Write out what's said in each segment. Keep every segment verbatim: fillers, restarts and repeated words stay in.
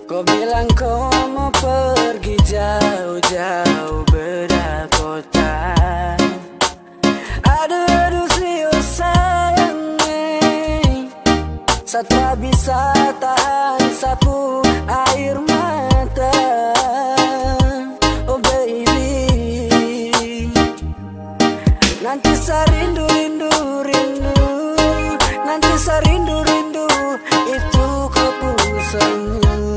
Kau bilang kau mau pergi jauh-jauh beda kota. Aduh aduh serius sayang nih, Satra bisa tahan sapu air mata. Oh baby, nanti saya rindu rindu rindu, nanti saya rindu rindu itu keputusanmu.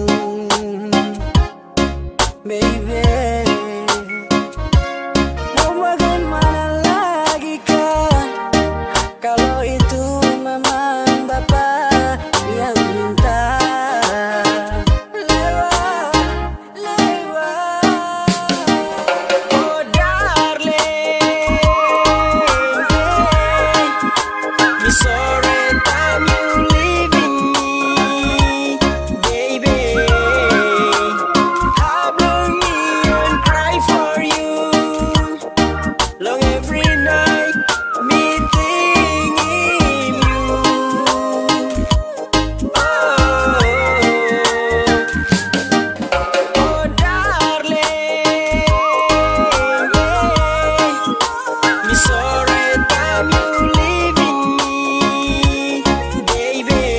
Baby, mau bagaimana lagi kah, kalau itu memang Bapak yang minta. Lewat, lewat. Oh darling, me sorry time you leaving me, baby. Long every night, me thinking you. Oh, oh darling, me sorry time you leaving me, baby.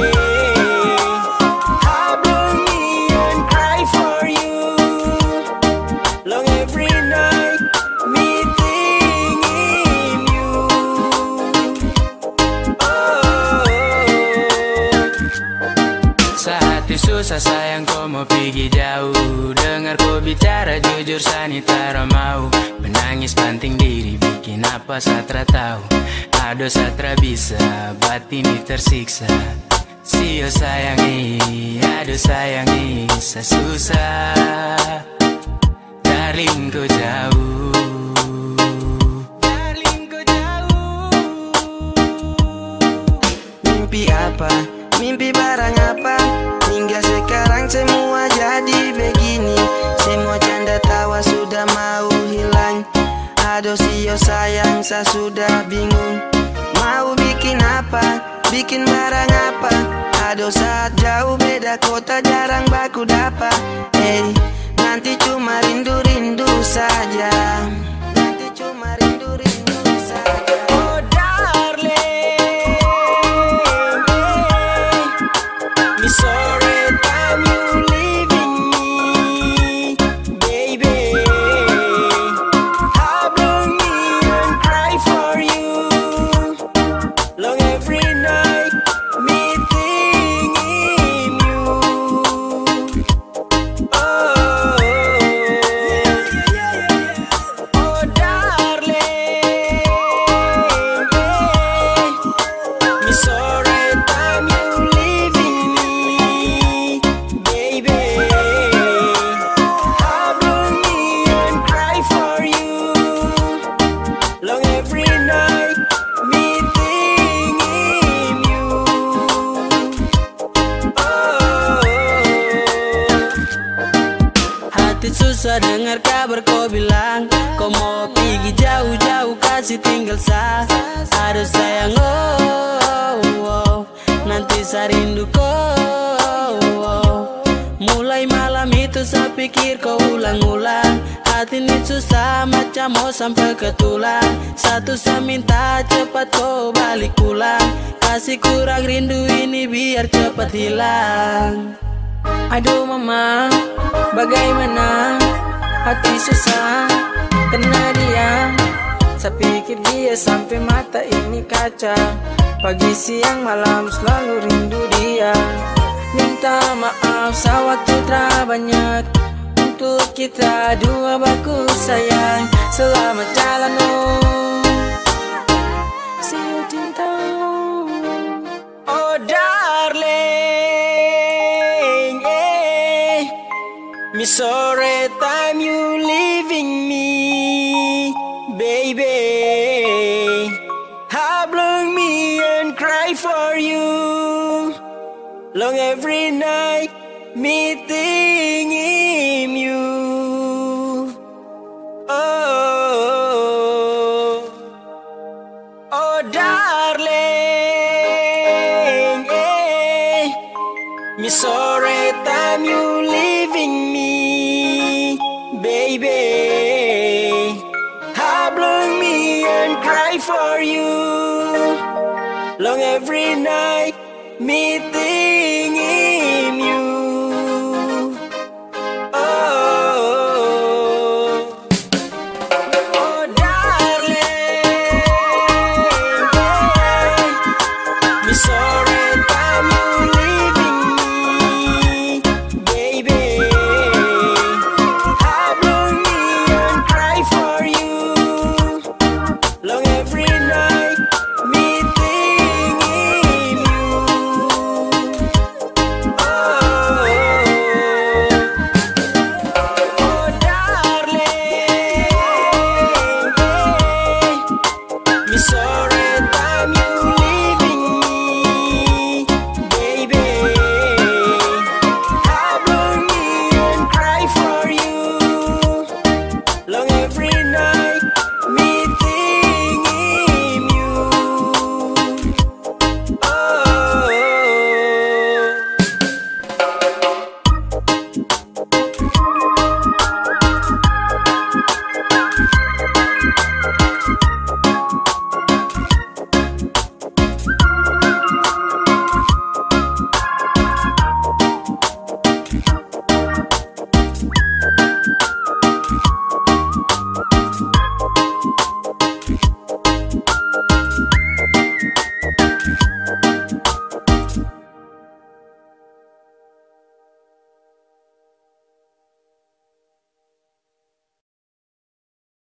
I blow me and cry for you. Long every night, me susah sayang kau mau pergi jauh. Dengar kau bicara jujur sanitara mau. Menangis banting diri bikin apa Satra tahu. Aduh Satra bisa batin tersiksa. Sio sayangi, aduh sayangi, susah. Darling kau jauh, darling kau jauh. Mimpi apa? Mimpi barang apa? Hingga sekarang semua jadi begini. Semua canda tawa sudah mau hilang. Aduh sio sayang, saya sudah bingung. Mau bikin apa? Bikin barang apa? Aduh saat jauh beda kota jarang baku dapat. Hey, nanti cuma rindu-rindu saja. Nanti cuma rindu-rindu saja. Oh darling, me sorry time you leaving me, baby. I blow me and cry for you. Long every night, me thinking you. Oh, oh darling, me sorry time you leaving me, baby. I blow me and cry for you. Long every night, me thinking you. Oh, hati susah dengar kabar kau bilang kau mau pergi jauh-jauh kasih tinggal sah. Aduh sayang oh, oh, nanti saya rindu kau. Oh, mulai malam itu saya pikir kau ulang-ulang. Hati ini susah macam mau sampai ke tulang. Satu saya minta cepat kau balik pulang. Kasih kurang rindu ini biar cepat hilang. Aduh mama, bagaimana? Hati susah kena dia. Saya pikir dia sampai mata ini kaca. Pagi siang malam selalu rindu dia. Minta maaf saya waktu terlalu banyak untuk kita dua baku sayang. Selamat jalan oh, see you cinta. Oh darling, eh, me sorry time you leaving me, baby. I blow me and cry for you. Long every night, me thinking you. Oh, oh darling, eh, Me sorry time you leaving me, baby. I blow me and cry for you long every night.